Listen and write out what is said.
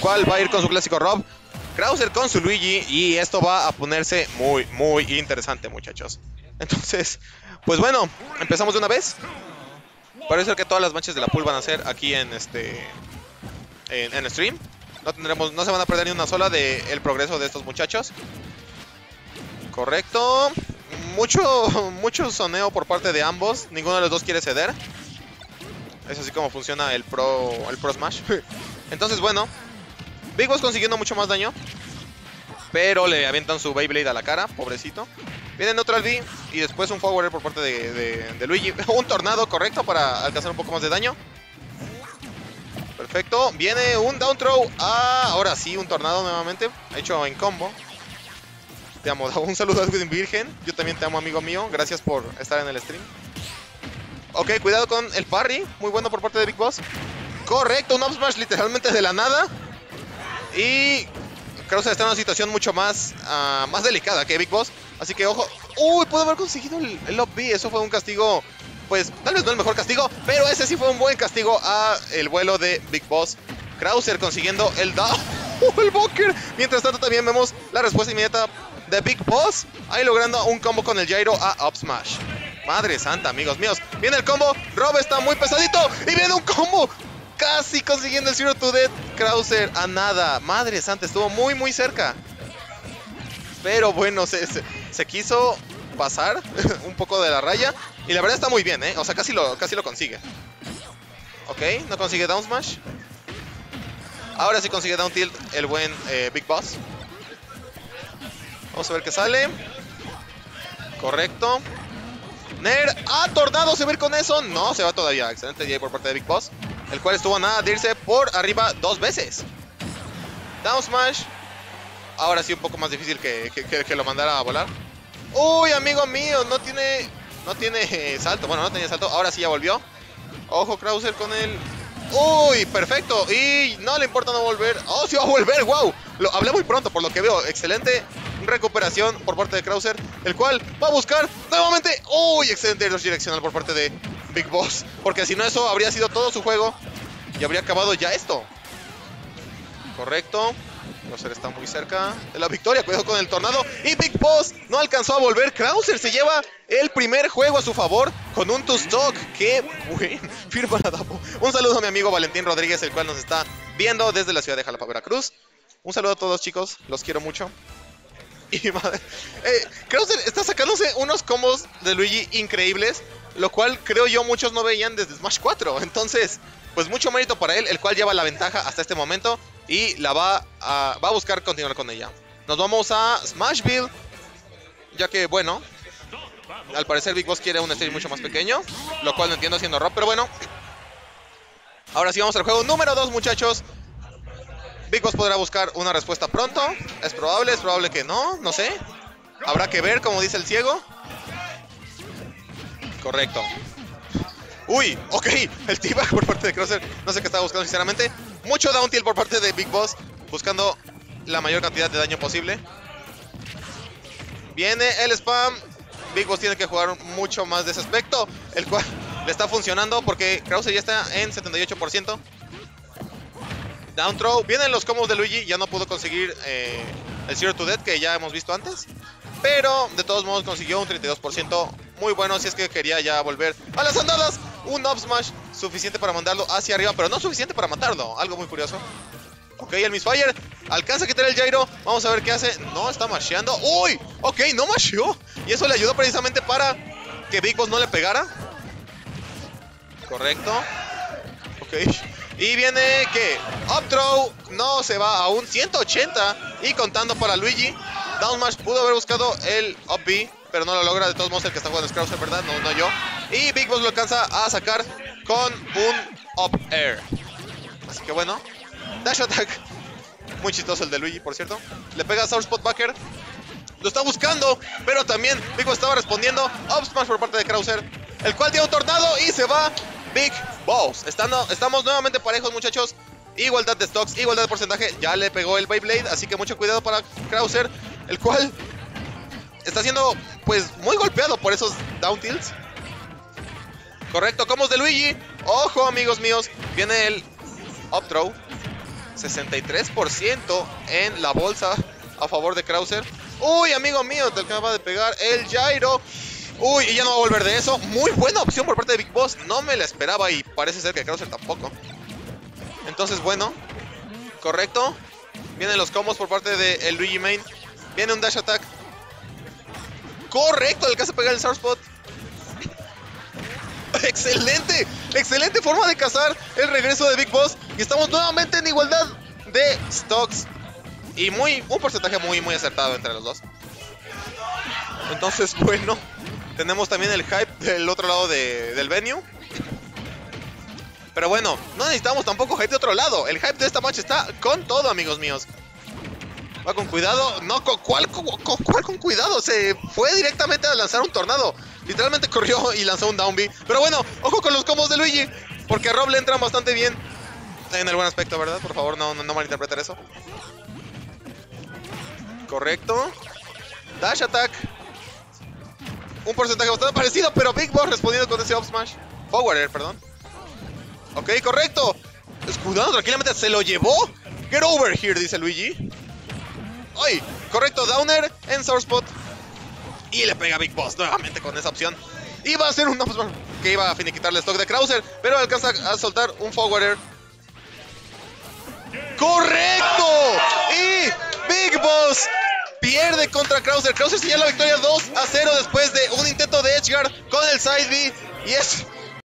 cual va a ir con su clásico Rob, Krauser con su Luigi, y esto va a ponerse muy, muy interesante, muchachos. Entonces, pues bueno, empezamos de una vez. Parece que todas las matches de la pool van a ser aquí en en stream. No se van a perder ni una sola del progreso de estos muchachos. Correcto. Mucho soneo por parte de ambos. Ninguno de los dos quiere ceder. Es así como funciona el Pro Smash. Entonces, bueno, Big Boss consiguiendo mucho más daño, pero le avientan su Beyblade a la cara, pobrecito. Viene Neutral B y después un Forward por parte de Luigi. Un tornado, correcto, para alcanzar un poco más de daño. Perfecto. Viene un Down Throw. Ahora sí, un tornado nuevamente, hecho en combo. Te amo. Un saludo a Edwin Virgen. Yo también te amo, amigo mío. Gracias por estar en el stream. Ok, cuidado con el parry. Muy bueno por parte de Big Boss. Correcto, un up smash literalmente de la nada. Y Krauser está en una situación mucho más delicada que Big Boss. Así que ojo. Uy, pudo haber conseguido el up B. Eso fue un castigo, pues tal vez no el mejor castigo, pero ese sí fue un buen castigo a el vuelo de Big Boss. Krauser consiguiendo el down. El Boker. Mientras tanto también vemos la respuesta inmediata de Big Boss, ahí logrando un combo con el gyro a up smash. Madre santa, amigos míos. Viene el combo. Rob está muy pesadito. Y viene un combo. Casi consiguiendo el Zero to Death. Krauser a nada. Madre santa, estuvo muy, muy cerca. Pero bueno, se quiso pasar un poco de la raya. Y la verdad está muy bien, ¿eh? O sea, casi lo consigue. Ok, no consigue down smash. Ahora sí consigue down tilt el buen Big Boss. Vamos a ver qué sale. Correcto. Nair. Tornado. ¿Se va a ir con eso? No, se va todavía. Excelente DJ por parte de Big Boss, el cual estuvo a nada de irse por arriba 2 veces. Down smash. Ahora sí un poco más difícil que lo mandara a volar. Uy, amigo mío. No tiene salto. Bueno, no tenía salto. Ahora sí ya volvió. Ojo, Krauser con él. Uy, perfecto. Y no le importa no volver. Oh, sí va a volver. Wow. Lo hablé muy pronto por lo que veo. Excelente recuperación por parte de Krauser, el cual va a buscar nuevamente. Uy, excelente rush direccional por parte de Big Boss, porque si no eso habría sido todo su juego y habría acabado ya esto. Correcto. Krauser está muy cerca de la victoria. Cuidado con el tornado. Y Big Boss no alcanzó a volver. Krauser se lleva el primer juego a su favor con un two-stock. ¡Qué buen! Firma la Dapo. Un saludo a mi amigo Valentín Rodríguez, el cual nos está viendo desde la ciudad de Jalapa, Veracruz. Un saludo a todos, chicos. Los quiero mucho. Y madre, Krauser está sacándose unos combos de Luigi increíbles, lo cual creo yo muchos no veían desde Smash 4. Entonces, pues mucho mérito para él, el cual lleva la ventaja hasta este momento y la va a buscar continuar con ella. Nos vamos a Smashville, ya que bueno, al parecer Big Boss quiere un stage mucho más pequeño, lo cual no entiendo siendo Rob, pero bueno. Ahora sí vamos al juego número 2, muchachos. Big Boss podrá buscar una respuesta pronto. Es probable que no, no sé. Habrá que ver, como dice el ciego. Correcto. Uy, ok, el T-Bag por parte de Krauser. No sé qué estaba buscando sinceramente. Mucho down tilt por parte de Big Boss, buscando la mayor cantidad de daño posible. Viene el spam. Big Boss tiene que jugar mucho más de ese aspecto, el cual le está funcionando porque Krauser ya está en 78%. Down throw. Vienen los combos de Luigi. Ya no pudo conseguir el Zero to Death que ya hemos visto antes, pero de todos modos consiguió un 32%. Muy bueno si es que quería ya volver a las andadas. Un up smash suficiente para mandarlo hacia arriba, pero no suficiente para matarlo. Algo muy curioso. Ok, el Misfire alcanza a quitar el gyro. Vamos a ver qué hace. No, está masheando. Uy, ok, no masheó. Y eso le ayudó precisamente para que Big Boss no le pegara. Correcto. Ok. Y viene que up throw, no se va aún, 180 y contando para Luigi. Down smash pudo haber buscado el up B, pero no lo logra. De todos modos el que está jugando es Krauser, ¿verdad? No yo. Y Big Boss lo alcanza a sacar con un up air. Así que bueno, dash attack. Muy chistoso el de Luigi, por cierto. Le pega a Sour Spot Backer. Lo está buscando, pero también Big Boss estaba respondiendo. Up smash por parte de Krauser, el cual tiene un tornado y se va Big Boss. Estamos nuevamente parejos, muchachos. Igualdad de stocks, igualdad de porcentaje. Ya le pegó el Beyblade, así que mucho cuidado para Krauser, el cual está siendo pues muy golpeado por esos down tilts. Correcto, combos de Luigi. Ojo, amigos míos. Viene el up throw. 63% en la bolsa a favor de Krauser. Uy, amigo mío, te acaba de pegar el gyro. Uy, y ya no va a volver de eso. Muy buena opción por parte de Big Boss. No me la esperaba y parece ser que Krauser tampoco. Entonces, bueno. Correcto. Vienen los combos por parte de el Luigi Main. Viene un dash attack. Correcto, alcanza a pegar el Sour Spot. Excelente, excelente forma de cazar el regreso de Big Boss. Y estamos nuevamente en igualdad de stocks. Y un porcentaje muy acertado entre los dos. Entonces, bueno, tenemos también el hype del otro lado del venue. Pero bueno, no necesitamos tampoco hype de otro lado. El hype de esta match está con todo, amigos míos. Va con cuidado. No, ¿cuál con cuidado? Se fue directamente a lanzar un tornado. Literalmente corrió y lanzó un down B. Pero bueno, ojo con los combos de Luigi. Porque a Rob le entran bastante bien. En el buen aspecto, ¿verdad? Por favor, no malinterpretar eso. Correcto. Dash attack. Un porcentaje bastante parecido, pero Big Boss respondiendo con ese up smash. Forward air, perdón. Ok, correcto. Escudando tranquilamente, se lo llevó. Get over here, dice Luigi. Ay, correcto, downer en Sour Spot. Y le pega a Big Boss nuevamente con esa opción. Iba a hacer un up smash que iba a finiquitarle el stock de Krauser, pero alcanza a soltar un forward air. ¡Correcto! Y Big Boss pierde contra Krauser. Krauser sella la victoria 2-0 después de un intento de Edgeguard con el side B. Y es